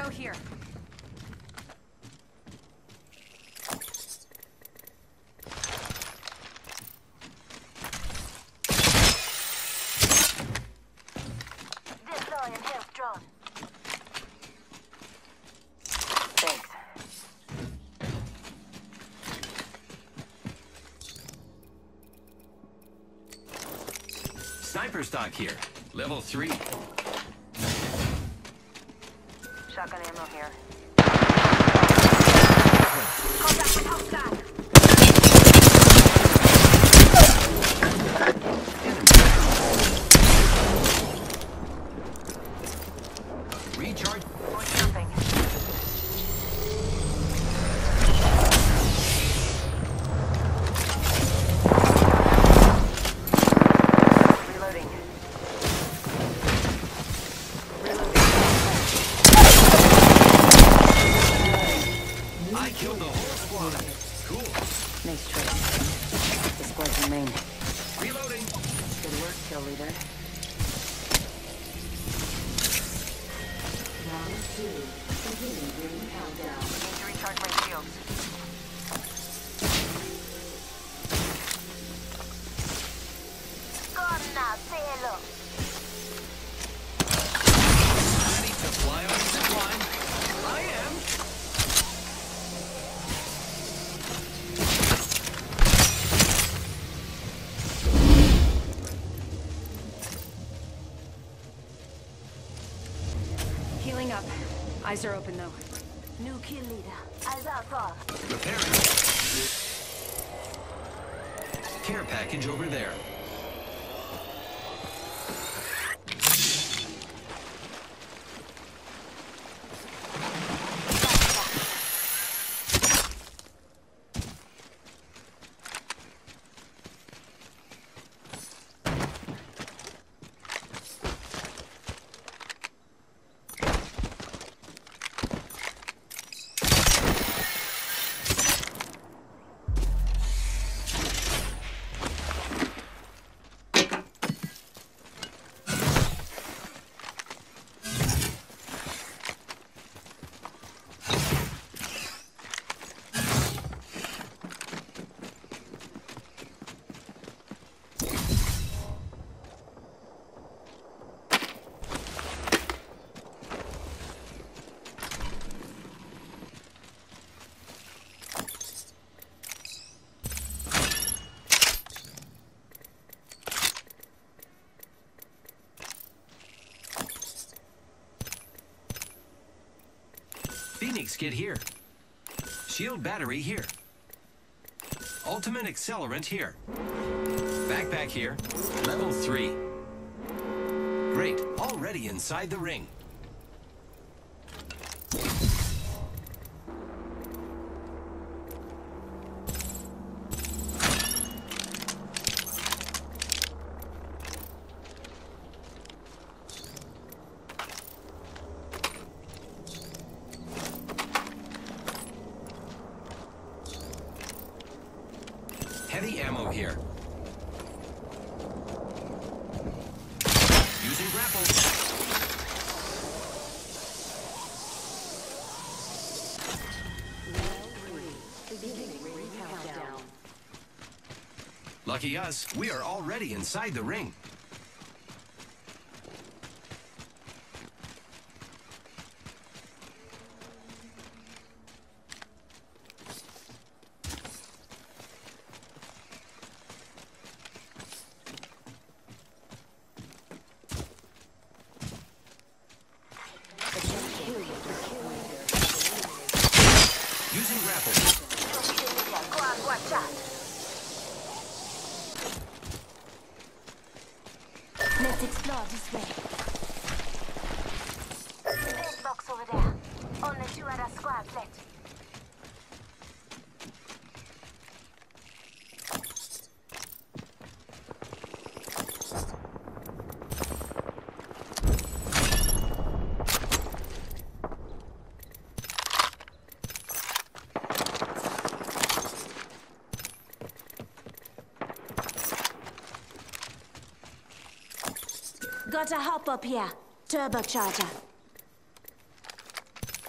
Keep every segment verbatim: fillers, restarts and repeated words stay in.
Go here. Deploying health drone. Thanks. Sniper stock here. Level three. Shotgun ammo here. Contact with hostile. Recharge. Or jumping. Reloading. I killed the whole squad. Cool. Nice choice. The squad's main. Reloading. Good work, kill leader. Round two. Beginning ring countdown. Need to recharge my shields. Gonna cielo. Ready to fly on the zip line? I am. Healing up. Eyes are open though. New kill leader. Eyes out far. Repairing. Care package over there. Phoenix kit here. Shield battery here. Ultimate accelerant here. Backpack here. Level three. Great. Already inside the ring. Heavy ammo here. Using grapple. Beginning ring countdown. Lucky us, we are already inside the ring. Using grapple. Go on, watch out. Let's explore this way. Big box over there. Only two other squads left. Got a hop up here. Turbocharger.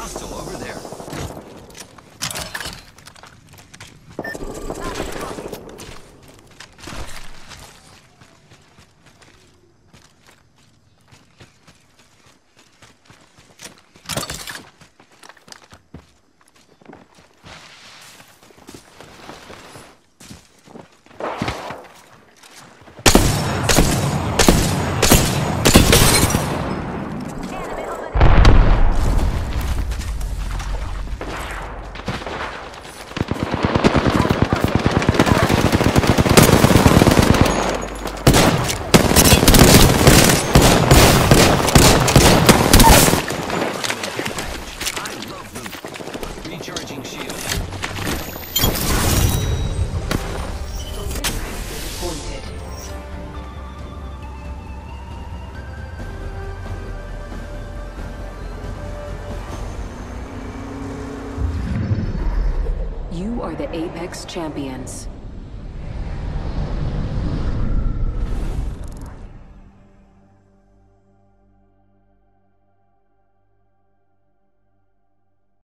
hostile over there. Recharging shield. Appointed. You are the Apex Champions.